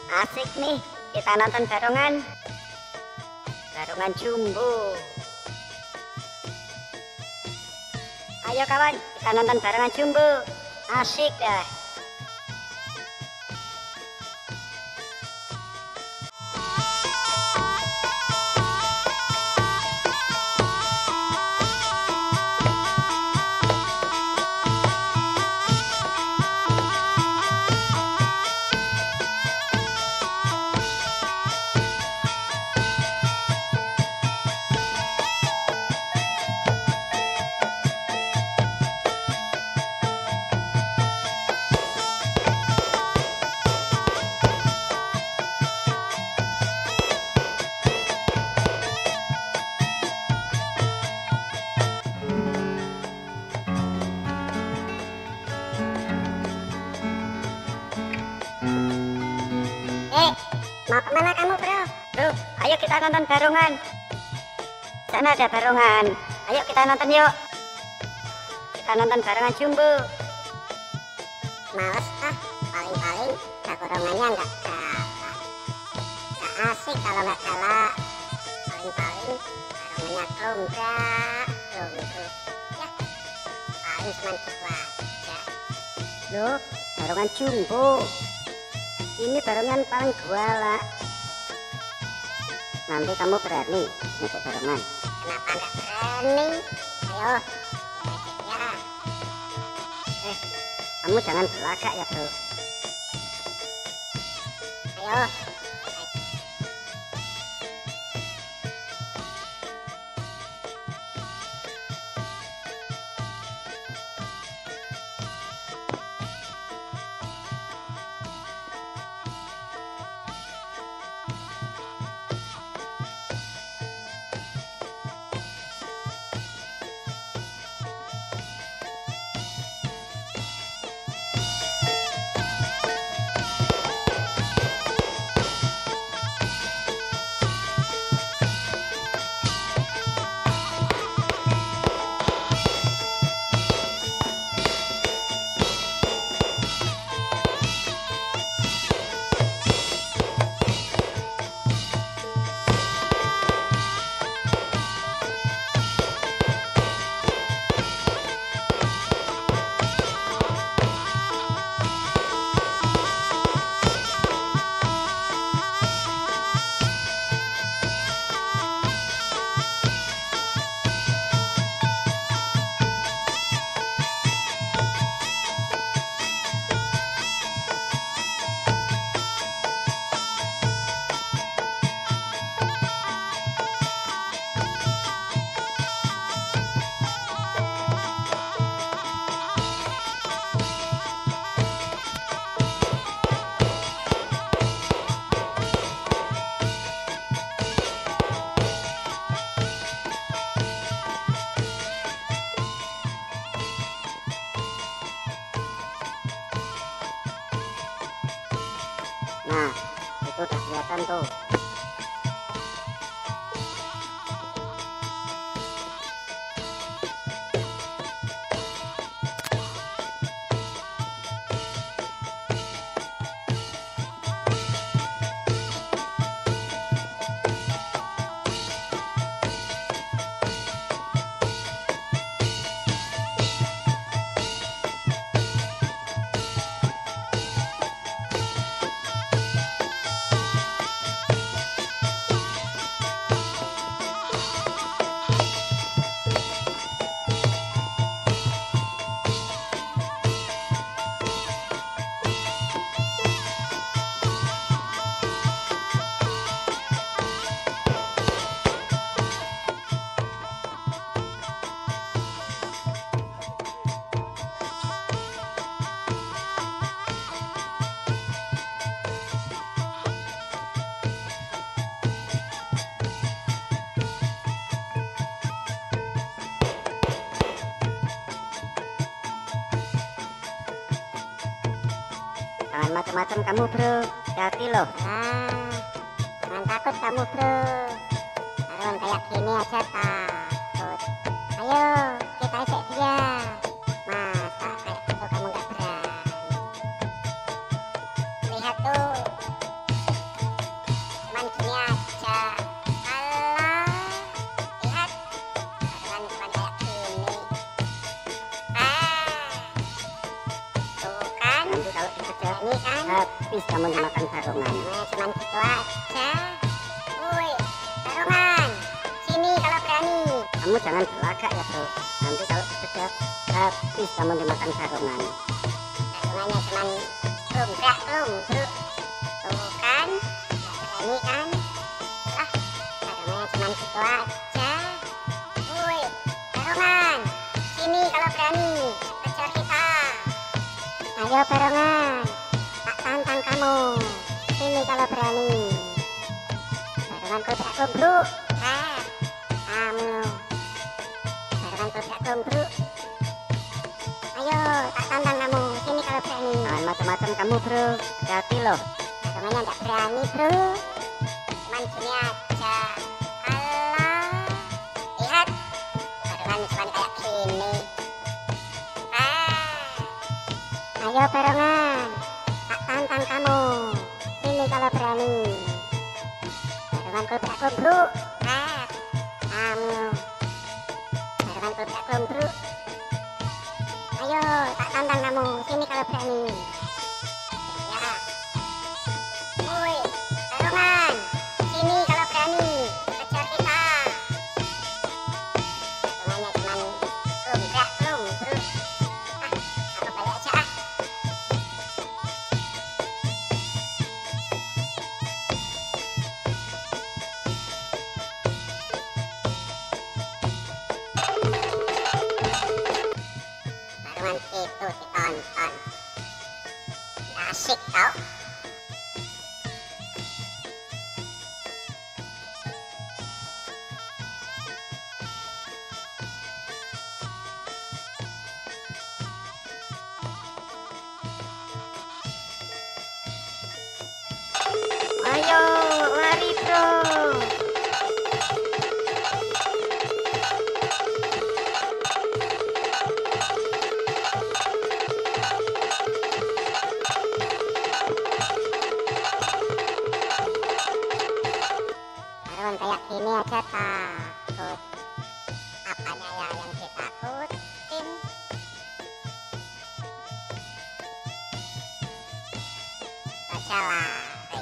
Asik nih, kita nonton barongan jumbo. Ayo kawan, kita nonton barongan jumbo. Asik dah. Mau kemana kamu bro? Bro, ayo kita nonton barongan. Sana ada barongan. Ayo kita nonton yuk. Kita nonton barongan jumbo. Males ah, paling-paling barongannya nggak kalah. Nggak asik kalau nggak kalah. Paling-paling barongannya kelongkrak. Ya, paling cuma gitu aja. Loh, barongan jumbo. Ini barongan paling galak. Nanti kamu berani ngecek barongan. Kenapa nggak berani? Ayo, ya. Kamu jangan belagak ya bro. Ayo. Nah, itu udah kelihatan tuh. Jangan macam-macam kamu bro, hati loh. Jangan takut kamu bro. Baron kayak gini aja takut. Ayo kita ejek dia. Masa kayak gitu kamu nggak berani? Lihat tuh, habis kamu dimakan barongan. Nah, cuman gitu aja. Woi, barongan, sini kalau berani. Kamu jangan berlagak ya bro, nanti kalau sudah habis kamu dimakan barongan. Barongannya cuman lumbrak lumbruk. Tuh kan, nggak berani kan? Ah, barongannya cuman gitu aja. Woi, barongan, sini kalau berani. Kejar kita. Ayo barongan, tak tantang kamu. Sini kalau berani. Barongan kubrak lumbruk. Ah, kamu. Barongan kubrak lumbruk. Ayo, tak tantang kamu. Sini kalau berani. Jangan macam-macam kamu bro, hati loh. Barongannya nggak berani bro. Cuman gini aja. Alah, lihat. Barongan cuman kayak gini. Ayo barongan, tak tantang kamu. Sini kalau berani. Barongan kubrak lumbruk. Kamu. Barongan kubrak lumbruk. Ayo, tak tantang kamu. Sini kalau berani. Ya. Woi, barongan. Sini kalau berani. Kejar kita. Barongannya cuman lumbruk. Aku balik aja ah. Barongan itu ditonton. Asik tau. Ayo, lari bro. Barongan kayak gini aja takut. Apanya ya yang ditakutin? Aja lari.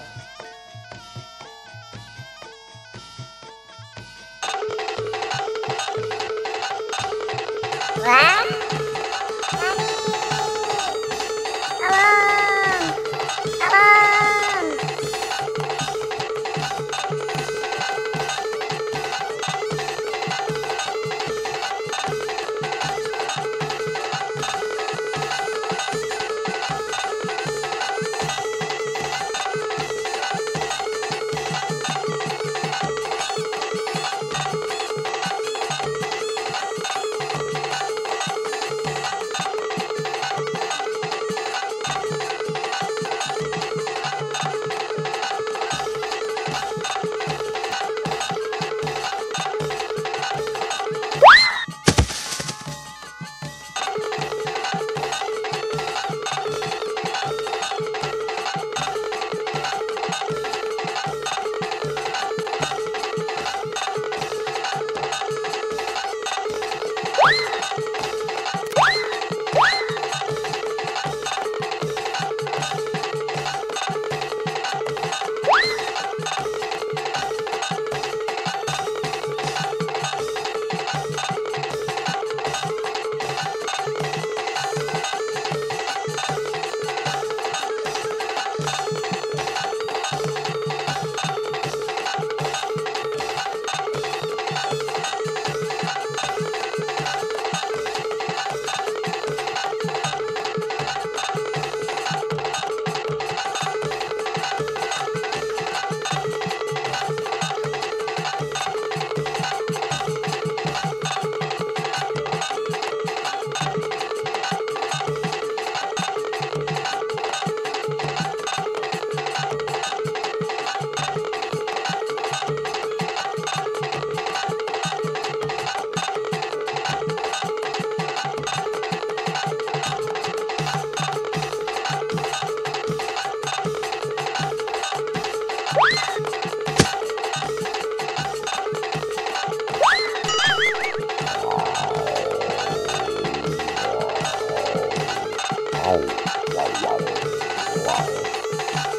Wah, lari. Tolong, tolong. Wow, wow, wow, wow.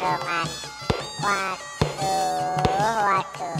barongan. Waduh, waduh.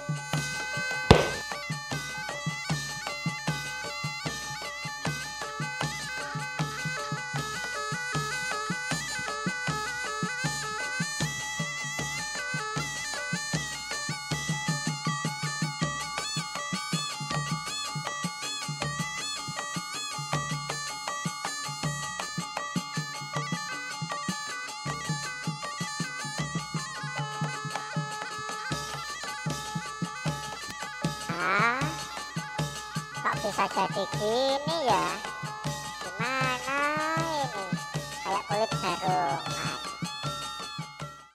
Ah, kok bisa jadi gini ya? Gimana ini? Kayak kulit baru.